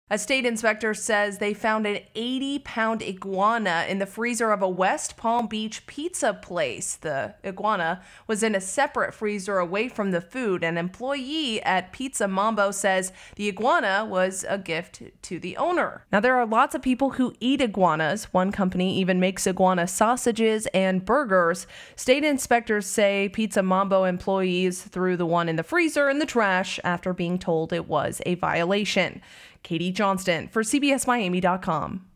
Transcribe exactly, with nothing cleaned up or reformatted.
A state inspector says they found an eighty pound iguana in the freezer of a West Palm Beach pizza place. The iguana was in a separate freezer away from the food. An employee at Pizza Mambo says the iguana was a gift to the owner. Now, there are lots of people who eat iguanas. One company even makes iguana sausages and burgers. State inspectors say Pizza Mambo employees threw the one in the freezer in the trash after being told it was a violation. Katie Johnston for C B S Miami dot com.